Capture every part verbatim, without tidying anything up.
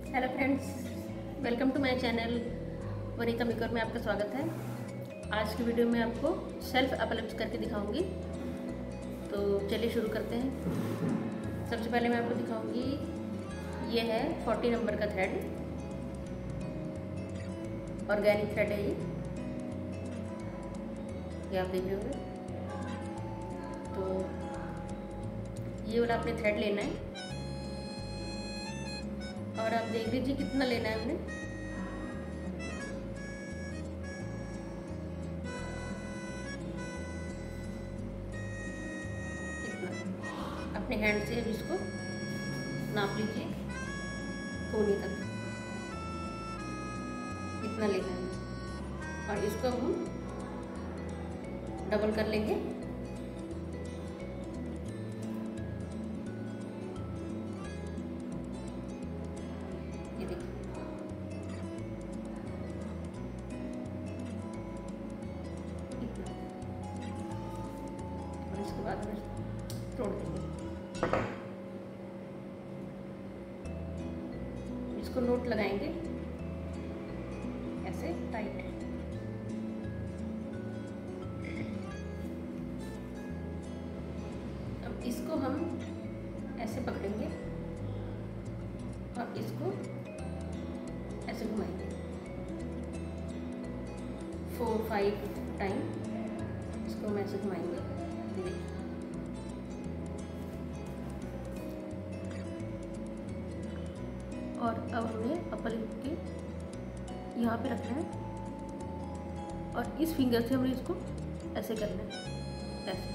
Hello friends, welcome to my channel Vanita maker में आपका स्वागत है। आज की वीडियो में आपको सेल्फ अपलिप्स करके दिखाऊंगी। तो चलिए शुरू करते हैं। सबसे पहले मैं आपको दिखाऊंगी, ये है चालीस नंबर का थ्रेड, ऑर्गेनिक थ्रेड है ये ये आप देख रहे होंगे। तो ये वाला आपने थ्रेड लेना है और आप देख लीजिए कितना लेना है हमने। इतना अपने हैंड से अब इसको नाप लीजिए कोने तक, इतना लेना है और इसको हम डबल कर लेंगे। ये देखिए, इतना और इसके बाद हम तोड़ देंगे। इसको नोट लगाएंगे ऐसे टाइट। अब इसको हम ऐसे पकड़ेंगे और इसको ऐसे घुमाएंगे फोर फाइव टाइम। इसको हम ऐसे घुमाएंगे, देखिए। और अब हमें अपर लिप के यहाँ पे रखना है और इस फिंगर से हमें इसको ऐसे करना है, ऐसे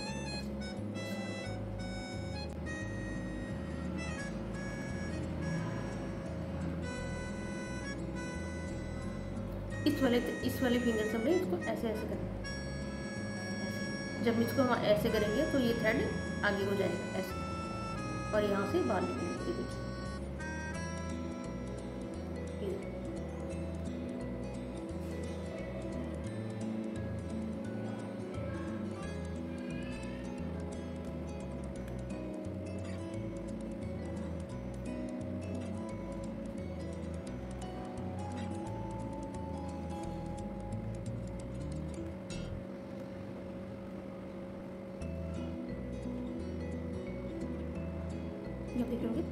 इस वाले इस वाले फिंगर से हमें इसको ऐसे ऐसे करना है। ऐसे जब इसको हम ऐसे करेंगे तो ये थ्रेड आगे हो जाएगा ऐसे और यहाँ से बाहर निकलेगी। देखिए, आप देख लोगे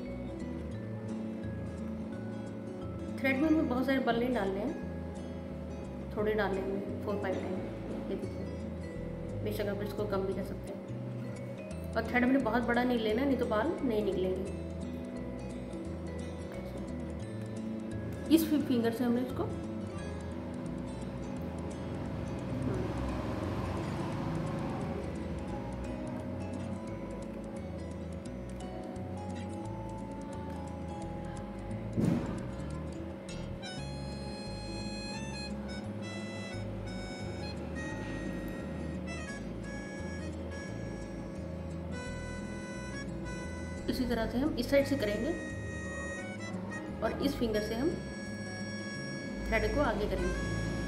थ्रेड में हमें बहुत सारे बल नहीं डालने हैं, थोड़े डालने हैं, फोर फाइव टाइम। ये देखिए, बेशक आप इसको कम भी कर सकते हैं। और थ्रेड हमने बहुत बड़ा नहीं लेना, नहीं तो बाल नहीं निकलेंगे। इस फिंगर से हमने इसको इसी तरह से हम इस साइड से करेंगे और इस फिंगर से हम थ्रेड को आगे करेंगे।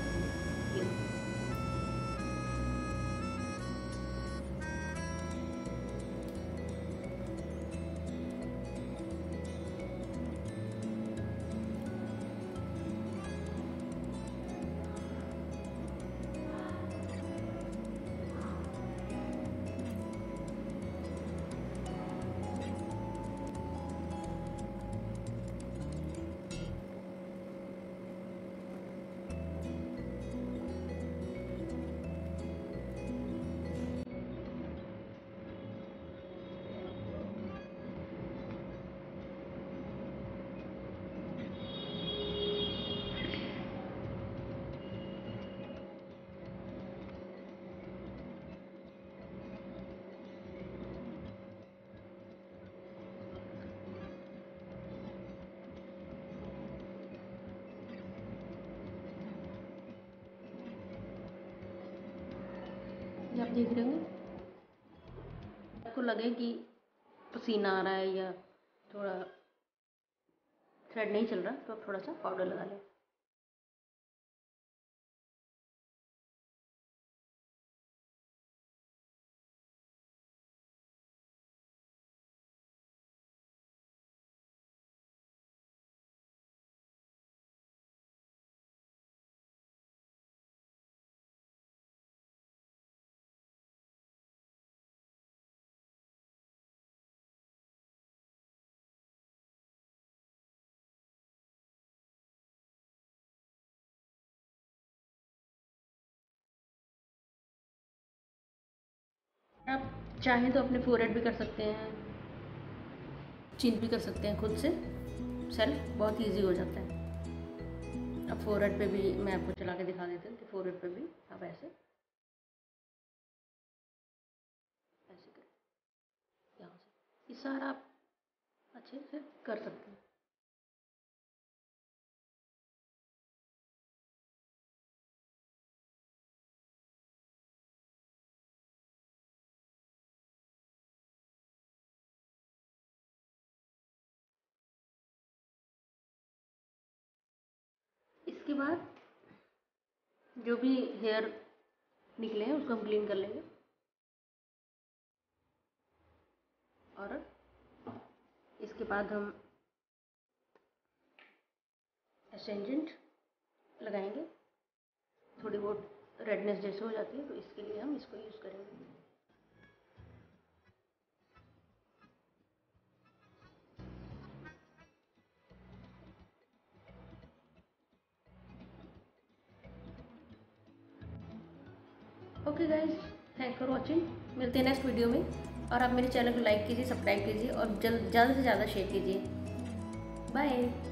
ये आप देख रहे होंगे, आपको लगे कि पसीना आ रहा है या थोड़ा थ्रेड नहीं चल रहा तो आप थोड़ा सा पाउडर लगा लें। आप चाहें तो अपने फोरहेड भी कर सकते हैं, चिन भी कर सकते हैं खुद से। सेल्फ बहुत इजी हो जाता है। अब फोरहेड पे भी मैं आपको चला के दिखा देती हूँ कि फोरहेड पे भी आप ऐसे ऐसे करें, यहाँ से ये सारा आप अच्छे से कर सकते हैं। इसके बाद जो भी हेयर निकले हैं उसको हम क्लीन कर लेंगे और इसके बाद हम एस्टेंजेंट लगाएंगे। थोड़ी बहुत रेडनेस जैसे हो जाती है तो इसके लिए हम इसको यूज़ करेंगे। Okay guys, thanks for watching. मिलते हैं नेक्स्ट वीडियो में। और आप मेरे चैनल को लाइक कीजिए, सब्सक्राइब कीजिए और जल्द ज़्यादा से ज़्यादा शेयर कीजिए। बाय।